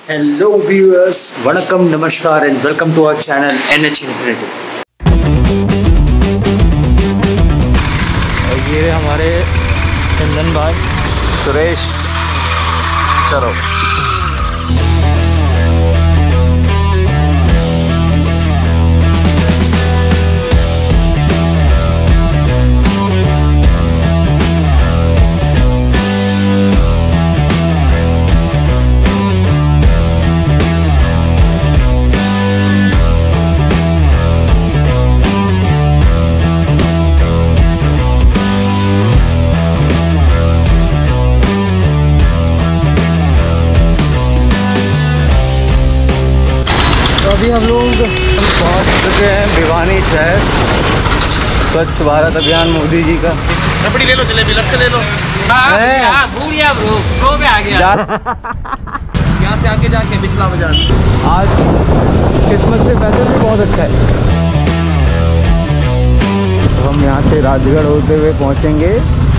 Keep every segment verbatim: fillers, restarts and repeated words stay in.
Hello viewers, वणक्कम, नमस्कार and welcome to our channel N H infinity. और ये हमारे चंदन भाई सुरेश। चलो अभी हम लोग पहुँच चुके हैं भिवानी शहर। स्वच्छ भारत अभियान मोदी जी का। रबड़ी ले लो, जलेबी लग से ले लो। हाँ, भूल गया ब्रो, ब्रो पे आ गया। यहाँ से आके जाके बिचला बाजार। आज किस्मत से वैसे भी बहुत अच्छा है। तो हम यहाँ से राजगढ़ होते हुए पहुँचेंगे।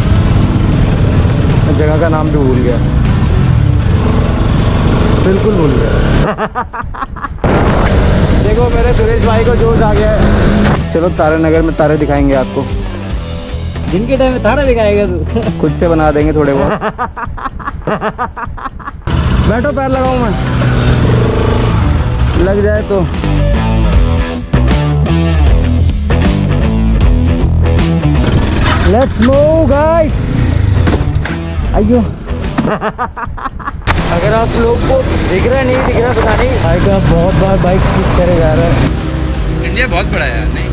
जगह का नाम भी भूल गया, बिल्कुल भूल गया। देखो मेरे सुरेश भाई को जोश आ गया है। चलो तारा नगर में तारे दिखाएंगे आपको। दिन के टाइम में तारा दिखाएगा तू? खुद से बना देंगे थोड़े बहुत। बैठो, पैर लगाऊं मैं, लग जाए तो। Let's move guys. अयो अगर आप लोग को दिख रहा नहीं दिख रहा पता नहीं। भाई का बहुत बार बाइक स्किप करे जा रहा है। इंडिया बहुत बड़ा है यार। नहीं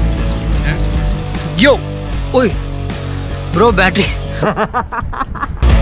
यो ओए ब्रो, बैटरी